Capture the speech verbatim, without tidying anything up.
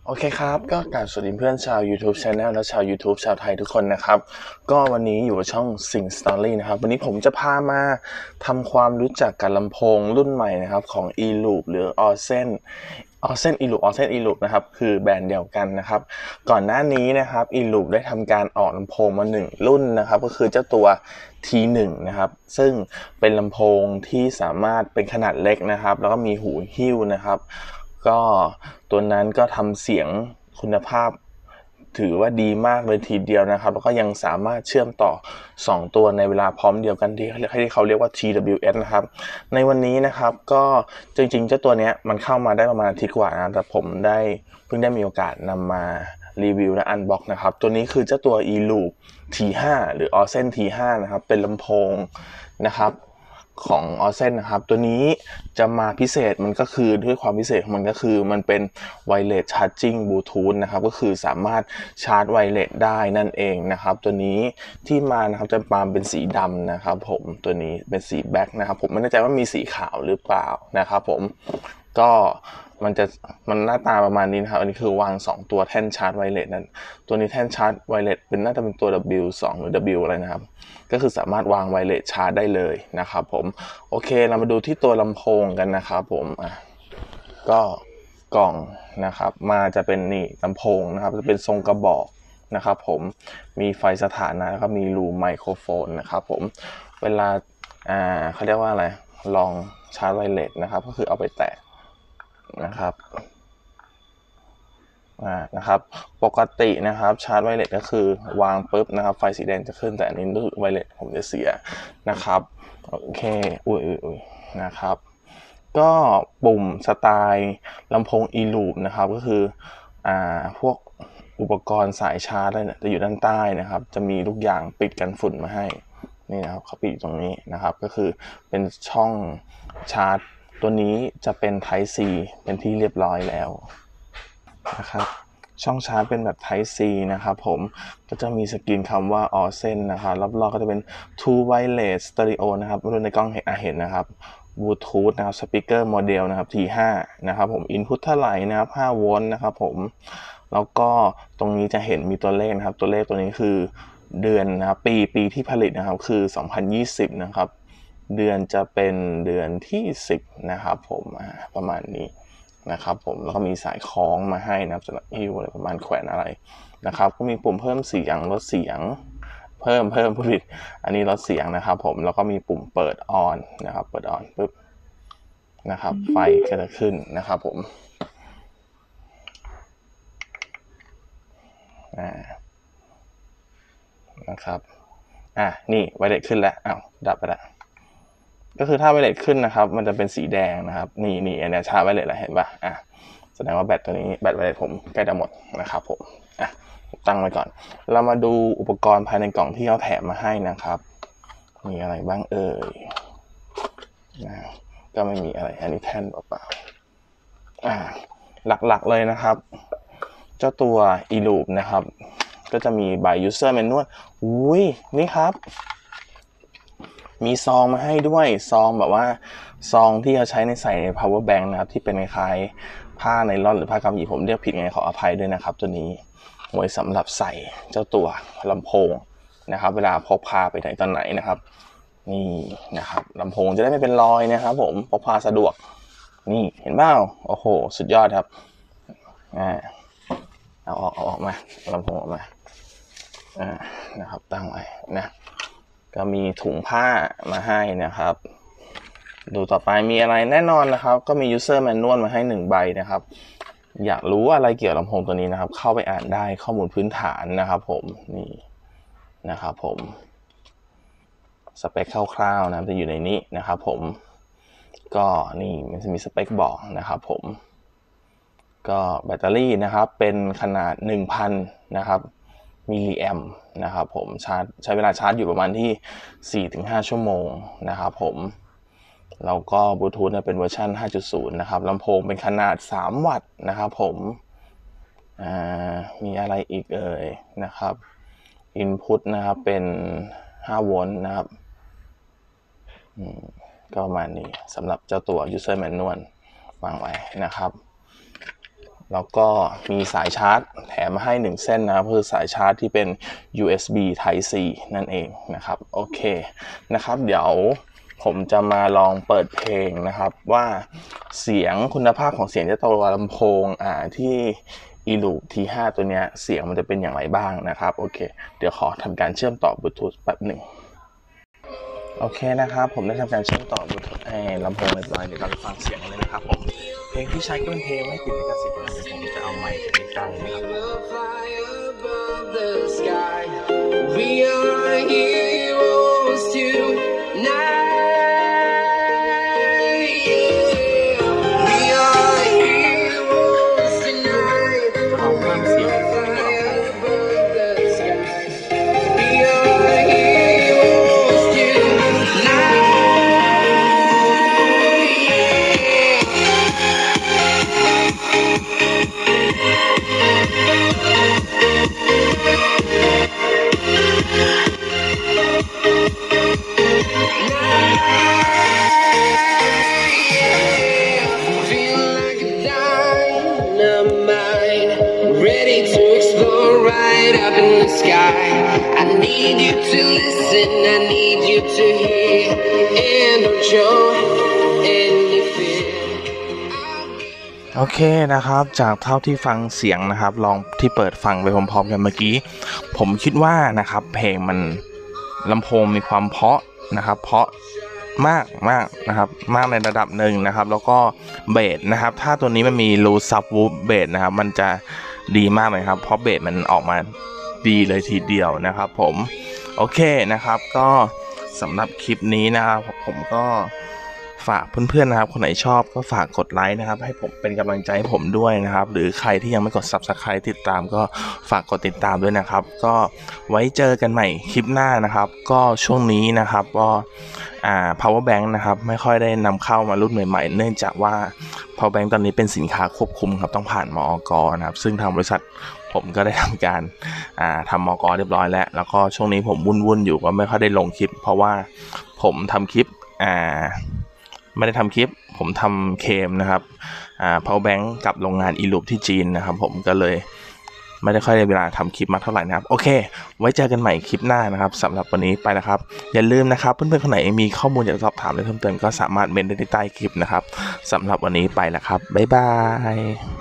โอเคครับก็กราบสวัสดีเพื่อนชาว YouTube Channel และชาว YouTube ชาวไทยทุกคนนะครับก็วันนี้อยู่กับช่อง Sing Story นะครับวันนี้ผมจะพามาทำความรู้จักกับลำโพงรุ่นใหม่นะครับของ E-Loop หรือ Orsen Orsen E-Loop Orsen E-Loop นะครับคือแบรนด์เดียวกันนะครับก่อนหน้านี้นะครับ E-Loop ได้ทำการออกลำโพงมาหนึ่งรุ่นนะครับก็คือเจ้าตัว ที หนึ่ง นะครับซึ่งเป็นลำโพงที่สามารถเป็นขนาดเล็กนะครับแล้วก็มีหูหิ้วนะครับก็ตัวนั้นก็ทำเสียงคุณภาพถือว่าดีมากเลยทีเดียวนะครับแล้วก็ยังสามารถเชื่อมต่อสองตัวในเวลาพร้อมเดียวกันที่ที่เขาเรียกว่า ที ดับเบิลยู เอส นะครับในวันนี้นะครับก็จริงๆเจ้าตัวนี้มันเข้ามาได้ประมาณอาทิตย์กว่านะแต่ผมได้เพิ่งได้มีโอกาสนำมารีวิวและอันบ็อกนะครับตัวนี้คือเจ้าตัว E-Loop ที ห้า หรือ Orsen ที ห้า นะครับเป็นลำโพงนะครับของ Orsen นะครับตัวนี้จะมาพิเศษมันก็คือด้วยความพิเศษของมันก็คือมันเป็น Wireless Charging Bluetooth นะครับก็คือสามารถชาร์จไวเลสได้นั่นเองนะครับตัวนี้ที่มานะครับจะมาเป็นสีดำนะครับผมตัวนี้เป็นสีแบ็คนะครับผมไม่แน่ใจว่ามีสีขาวหรือเปล่านะครับผมก็มันจะมันหน้าตาประมาณนี้นะครับอันนี้คือวางสองตัวแท่นชาร์จไวเลสนั้นตัวนี้แท่นชาร์จไวเลสเป็นน่าจะเป็นตัว ดับเบิลยู สอง หรือ ดับเบิลยู อะไรนะครับก็คือสามารถวางไวเลสชาร์จได้เลยนะครับผมโอเคเรามาดูที่ตัวลำโพงกันนะครับผมอ่ะก็กล่องนะครับมาจะเป็นนี่ลำโพงนะครับจะเป็นทรงกระบอกนะครับผมมีไฟสถานะแล้วก็มีรูไมโครโฟนนะครับผมเวลาอ่าเขาเรียกว่าอะไรลองชาร์จไวเลสนะครับก็คือเอาไปแตะนะครับอ่านะครับปกตินะครับชาร์จไวเลสก็คือวางปุ๊บนะครับไฟสีแดงจะขึ้นแต่อันนี้รู้สึกไวเลสผมจะเสียนะครับโอเคอุ้ยอุ้ยนะครับก็ปุ่มสไตล์ลำโพง E-Loop นะครับก็คืออ่าพวกอุปกรณ์สายชาร์จเนี่ยจะอยู่ด้านใต้นะครับจะมีทุกอย่างปิดกันฝุ่นมาให้นี่นะครับเขาปิดตรงนี้นะครับก็คือเป็นช่องชาร์จตัวนี้จะเป็น Type C เป็นที่เรียบร้อยแล้วนะครับช่องชาร์จเป็นแบบ Type C นะครับผมก็จะมีสกรีนคำว่า Orsen นะครับรอบๆก็จะเป็น Two Wireless Stereo นะครับดูในกล้องเห็นเห็นนะครับ Bluetooth นะครับ Speaker Model นะครับ ที ห้า นะครับผม Input เท่าไหร่นะครับห้าโวลต์นะครับผมแล้วก็ตรงนี้จะเห็นมีตัวเลขนะครับตัวเลขตัวนี้คือเดือนนะครับปีปีที่ผลิตนะครับคือสองพันยี่สิบนะครับเดือนจะเป็นเดือนที่สิบนะครับผมประมาณนี้นะครับผมแล้วก็มีสายคล้องมาให้นะครับสำหรับฮิ้วอะไรประมาณแขวนอะไรนะครับก็มีปุ่มเพิ่มเสียงลดเสียงเพิ่มเพิ่มผู้ผลิตอันนี้ลดเสียงนะครับผมแล้วก็มีปุ่มเปิดออนนะครับเปิดออนปุ๊บนะครับไฟก็จะขึ้นนะครับผมอ่านะครับอ่ะนี่ไวเลสขึ้นแล้วอ้าวดับไปแล้วก็คือถ้าไวเลสขึ้นนะครับมันจะเป็นสีแดงนะครับนี่นี่อันนี้ชาร์จไวเลสแล้วเห็นป่ะอ่ะแสดงว่าแบตตัวนี้แบตไวเลสผมใกล้จะหมดนะครับผมอ่ะตั้งไว้ก่อนเรามาดูอุปกรณ์ภายในกล่องที่เขาแถมมาให้นะครับมีอะไรบ้างเอ่ยนะก็ไม่มีอะไรอันนี้แท่นเปล่าๆอ่าหลักๆเลยนะครับเจ้าตัว E-Loop นะครับก็จะมี by user manual อุ้ยนี่ครับมีซองมาให้ด้วยซองแบบว่าซองที่เขาใช้ในใส่ใน power bank นะครับที่เป็นคล้ายผ้าไนลอนหรือผ้ากำมะหยี่ผมเรียกผิดไงขออภัยด้วยนะครับตัวนี้ไว้สำหรับใส่เจ้าตัวลำโพงนะครับเวลาพกพาไปไหนตอนไหนนะครับนี่นะครับลำโพงจะได้ไม่เป็นรอยนะครับผมพกพาสะดวกนี่เห็นเปล่าโอ้โหสุดยอดครับอ่าเอาออกเอาออกมาลำโพงออกมาอ่านะครับตั้งไว้นะก็มีถุงผ้ามาให้นะครับดูต่อไปมีอะไรแน่นอนนะครับก็มี user manual มาให้หนึ่งใบนะครับอยากรู้อะไรเกี่ยวกับลำโพงตัวนี้นะครับเข้าไปอ่านได้ข้อมูลพื้นฐานนะครับผมนี่นะครับผมสเปคคร่าวๆนะจะอยู่ในนี้นะครับผมก็นี่มันจะมีสเปคบอกนะครับผมก็แบตเตอรี่นะครับเป็นขนาด หนึ่งพัน นะครับมิลลิแอมป์นะครับผมชาร์จใช้เวลาชาร์จอยู่ประมาณที่ สี่ถึงห้า ชั่วโมงนะครับผมแล้วก็บลูทูธเนี่ยเป็นเวอร์ชัน ห้าจุดศูนย์ นะครับลำโพงเป็นขนาดสามวัตต์นะครับผมอ่ามีอะไรอีกเอ่ยนะครับ Input นะครับเป็นห้าโวลต์นะครับก็ประมาณนี้สำหรับเจ้าตัว user manual วางไว้นะครับแล้วก็มีสายชาร์จแถมมาให้หนึ่งเส้นนะครับคือสายชาร์จที่เป็น ยู เอส บี Type C นั่นเองนะครับโอเคนะครับเดี๋ยวผมจะมาลองเปิดเพลงนะครับว่าเสียงคุณภาพของเสียงจากตัวลำโพงอ่าที่ eLoop ที ห้า ตัวเนี้ยเสียงมันจะเป็นอย่างไรบ้างนะครับโอเคเดี๋ยวขอทำการเชื่อมต่อบลูทูธแป๊บหนึ่งโอเคนะครับผมได้ทำการเชื่อมต่อบลูทูธให้ลำโพงเรียบร้อยเดี๋ยวเราไปฟังเสียงเลยนะครับผมเพลงที่ใช้ก็เป็นเพลงไม่ติดลิขสิทธิ์นะเดี๋ยวผมจะเอาไมค์ไปใกล้ๆนะครับI need you to listen, I need you to hear, and don't show any fear. โอเคนะครับจากเท่าที่ฟังเสียงนะครับลองที่เปิดฟังไปพร้อมๆกันเมื่อกี้ผมคิดว่านะครับเพลงมันลำโพงมีความเพราะนะครับเพราะมากมากนะครับมากในระดับหนึ่งนะครับแล้วก็เบสนะครับถ้าตัวนี้มันมีรูซับวูฟเบสนะครับมันจะดีมากเลยครับเพราะเบสมันออกมาดีเลยทีเดียวนะครับผมโอเคนะครับก็สำหรับคลิปนี้นะครับผมก็ฝากเพื่อนๆนะครับคนไหนชอบก็ฝากกดไลค์นะครับให้ผมเป็นกำลังใจให้ผมด้วยนะครับหรือใครที่ยังไม่กด ซับสไครบ์ ติดตามก็ฝากกดติดตามด้วยนะครับก็ไว้เจอกันใหม่คลิปหน้านะครับก็ช่วงนี้นะครับก็อ่า power bank นะครับไม่ค่อยได้นำเข้ามารุ่นใหม่ๆเนื่องจากว่า power bank ตอนนี้เป็นสินค้าควบคุมครับต้องผ่านมอก.นะครับซึ่งทางบริษัทผมก็ได้ทำการอ่าทำมก.เรียบร้อยแล้วแล้วก็ช่วงนี้ผมวุ่นๆอยู่ก็ไม่ค่อยได้ลงคลิปเพราะว่าผมทำคลิปอ่าไม่ได้ทำคลิปผมทำเคมนะครับอ่า power bank กับโรงงาน eLoop ที่จีนนะครับผมก็เลยไม่ได้ค่อยได้เวลาทำคลิปมากเท่าไหร่นะครับโอเคไว้เจอกันใหม่คลิปหน้านะครับสำหรับวันนี้ไปนะครับอย่าลืมนะครับเพื่อนๆคนไหนมีข้อมูลอยากสอบถามหรือเพิ่มเติมก็สามารถเมนได้ที่ใต้คลิปนะครับสำหรับวันนี้ไปแล้วครับบ๊ายบาย